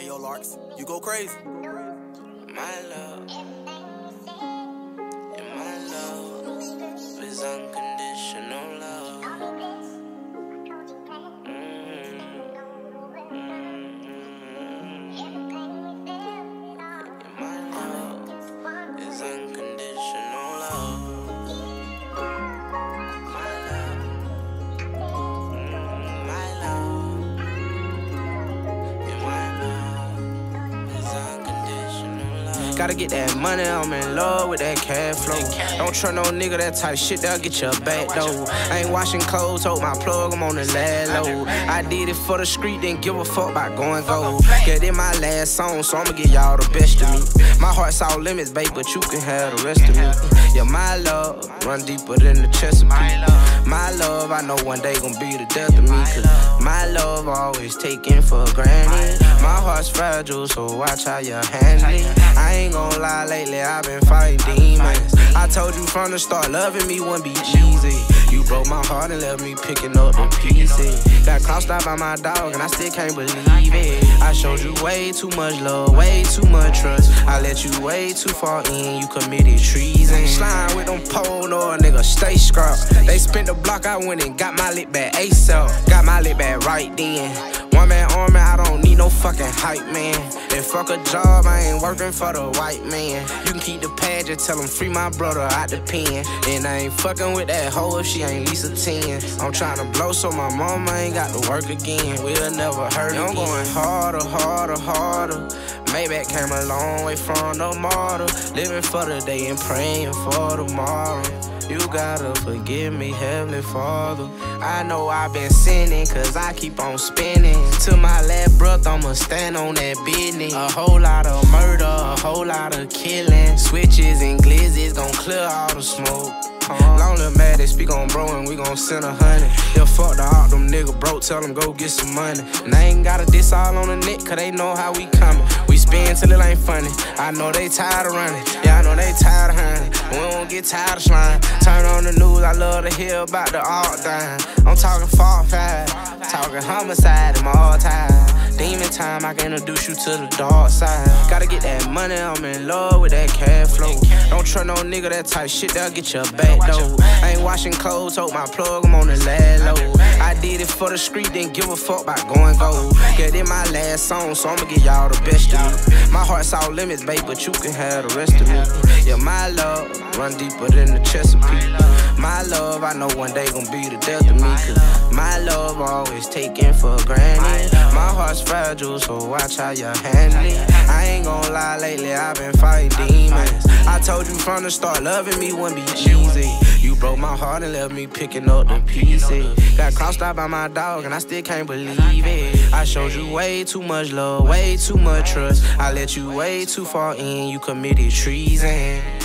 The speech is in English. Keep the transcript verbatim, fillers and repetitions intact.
Hey yo, Larks, you go crazy. My love, and my love is unconditional love. Mm-hmm. And my love is unconditional love. My love, mm, my love, and my love is unconditional love. Gotta get that money, I'm in love with that cash flow. Don't trust no nigga, that type shit, they'll get your back though. I ain't washing clothes, hold my plug, I'm on the lad low. I did it for the street, didn't give a fuck about going gold. Yeah, this my last song, so I'ma give y'all the best of me. My heart's off limits, babe, but you can have the rest of me. Yeah, my love, run deeper than the Chesapeake. My love, I know one day gon' be the death of me. Cause my love always taken for granted. My heart's fragile, so watch how you handle it. I ain't gon' lie, lately I've been fighting demons. I told you from the start, loving me wouldn't be easy. You broke my heart and left me picking up the pieces. Got crossed out by my dog and I still can't believe it. I showed you way too much love, way too much trust. I let you way too far in, you committed treason. Slime with them pole, no a nigga stay scrap. They spent the block, I went and got my lit back ASAP. Got my lit back right then. One man army, I don't need no fucking hype, man. And fuck a job, I ain't working for the white man. You can keep the pad, just tell him free my brother out the pen. And I ain't fucking with that hoe if she ain't Lisa ten. I'm tryna blow so my mama ain't got to work again. We'll never hurt again. I'm going harder, harder, harder. Maybach came a long way from the model. Living for the day and praying for tomorrow. You gotta forgive me, Heavenly Father. I know I've been sinning, cause I keep on spinning. Till my last breath, I'ma stand on that business. A whole lot of murder, a whole lot of killing. Switches and glizzes gon' clear all the smoke. Long little mad, they speak on bro and we gon' send a hundred. Yeah, fuck the out, them nigga broke, tell them go get some money. And I ain't gotta diss all on the neck, cause they know how we coming. We spin till it ain't funny. I know they tired of running. Yeah, I know they tired of hunting. We won't get tired of slime. Turn on the news, I love to hear about the all dying. I'm talking fault five, talking homicide in my all time. Demon time, I can introduce you to the dark side. Gotta get that money, I'm in love with that cash flow. Don't trust no nigga, that type shit, they'll get your back though. I ain't washing clothes, hold my plug, I'm on the lad low. I did it for the street, didn't give a fuck about going gold. Yeah, this my last song, so I'ma give y'all the best of me. My heart's off limits, babe, but you can have the rest of me. Yeah, my love, run deeper than the Chesapeake. My love, I know one day gon' be the death of me. Cause my love always taken for granted. My heart's fragile, so watch how you handle it. I ain't gon' lie, lately I've been fighting demons. I told you from the start, loving me wouldn't be easy. You broke my heart and left me picking up the pieces. Got crossed out by my dog and I still can't believe it. I showed you way too much love, way too much trust. I let you way too far in, you committed treason.